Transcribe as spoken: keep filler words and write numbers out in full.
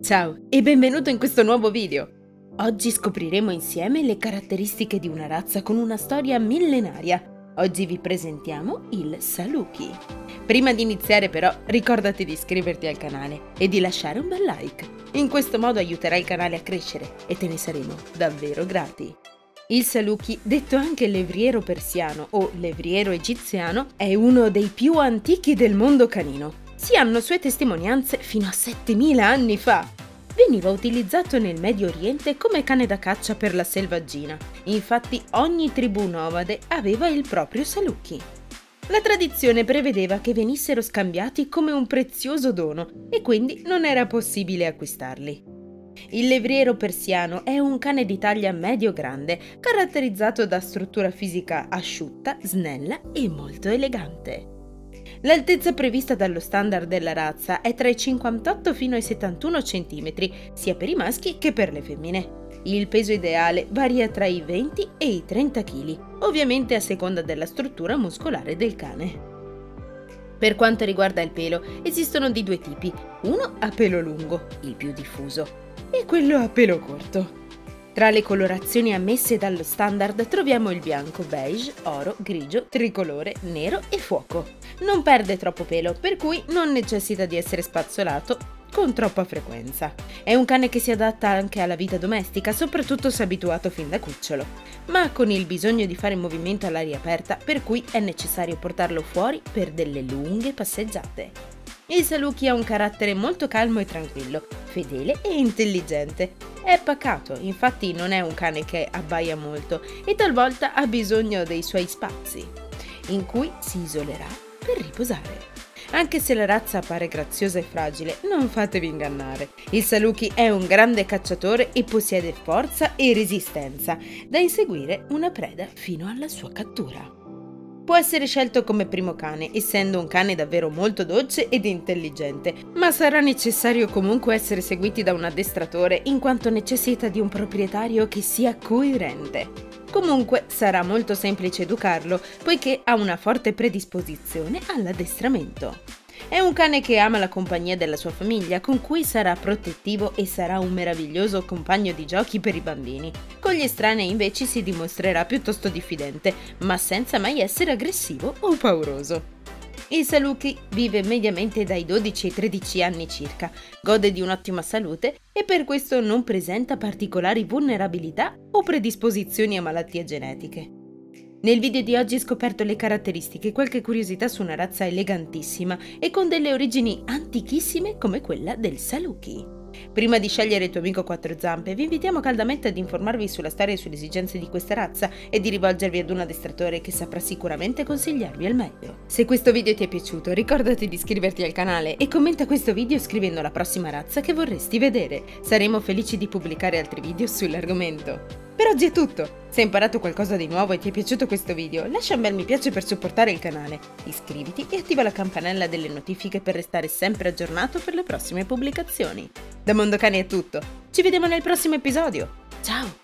Ciao e benvenuto in questo nuovo video! Oggi scopriremo insieme le caratteristiche di una razza con una storia millenaria. Oggi vi presentiamo il Saluki. Prima di iniziare però ricordati di iscriverti al canale e di lasciare un bel like. In questo modo aiuterai il canale a crescere e te ne saremo davvero grati. Il Saluki, detto anche levriero persiano o levriero egiziano, è uno dei più antichi del mondo canino. Si hanno sue testimonianze fino a settemila anni fa. Veniva utilizzato nel Medio Oriente come cane da caccia per la selvaggina. Infatti ogni tribù nomade aveva il proprio Saluki. La tradizione prevedeva che venissero scambiati come un prezioso dono e quindi non era possibile acquistarli. Il levriero persiano è un cane di taglia medio-grande, caratterizzato da struttura fisica asciutta, snella e molto elegante. L'altezza prevista dallo standard della razza è tra i cinquantotto fino ai settantuno centimetri, sia per i maschi che per le femmine. Il peso ideale varia tra i venti e i trenta chili, ovviamente a seconda della struttura muscolare del cane. Per quanto riguarda il pelo, esistono di due tipi, uno a pelo lungo, il più diffuso, e quello a pelo corto. Tra le colorazioni ammesse dallo standard troviamo il bianco, beige, oro, grigio, tricolore, nero e fuoco. Non perde troppo pelo, per cui non necessita di essere spazzolato con troppa frequenza. È un cane che si adatta anche alla vita domestica, soprattutto se abituato fin da cucciolo, ma con il bisogno di fare movimento all'aria aperta, per cui è necessario portarlo fuori per delle lunghe passeggiate. Il Saluki ha un carattere molto calmo e tranquillo, fedele e intelligente. È pacato, infatti non è un cane che abbaia molto e talvolta ha bisogno dei suoi spazi, in cui si isolerà per riposare. Anche se la razza appare graziosa e fragile, non fatevi ingannare. Il Saluki è un grande cacciatore e possiede forza e resistenza da inseguire una preda fino alla sua cattura. Può essere scelto come primo cane, essendo un cane davvero molto dolce ed intelligente, ma sarà necessario comunque essere seguiti da un addestratore in quanto necessita di un proprietario che sia coerente. Comunque sarà molto semplice educarlo, poiché ha una forte predisposizione all'addestramento. È un cane che ama la compagnia della sua famiglia, con cui sarà protettivo e sarà un meraviglioso compagno di giochi per i bambini. Con gli estranei invece si dimostrerà piuttosto diffidente, ma senza mai essere aggressivo o pauroso. Il Saluki vive mediamente dai dodici ai tredici anni circa, gode di un'ottima salute e per questo non presenta particolari vulnerabilità o predisposizioni a malattie genetiche. Nel video di oggi hai scoperto le caratteristiche e qualche curiosità su una razza elegantissima e con delle origini antichissime come quella del Saluki. Prima di scegliere il tuo amico quattro zampe, vi invitiamo caldamente ad informarvi sulla storia e sulle esigenze di questa razza e di rivolgervi ad un addestratore che saprà sicuramente consigliarvi al meglio. Se questo video ti è piaciuto, ricordati di iscriverti al canale e commenta questo video scrivendo la prossima razza che vorresti vedere. Saremo felici di pubblicare altri video sull'argomento. Per oggi è tutto! Se hai imparato qualcosa di nuovo e ti è piaciuto questo video, lascia un bel mi piace per supportare il canale, iscriviti e attiva la campanella delle notifiche per restare sempre aggiornato per le prossime pubblicazioni. Da Mondocani è tutto, ci vediamo nel prossimo episodio, ciao!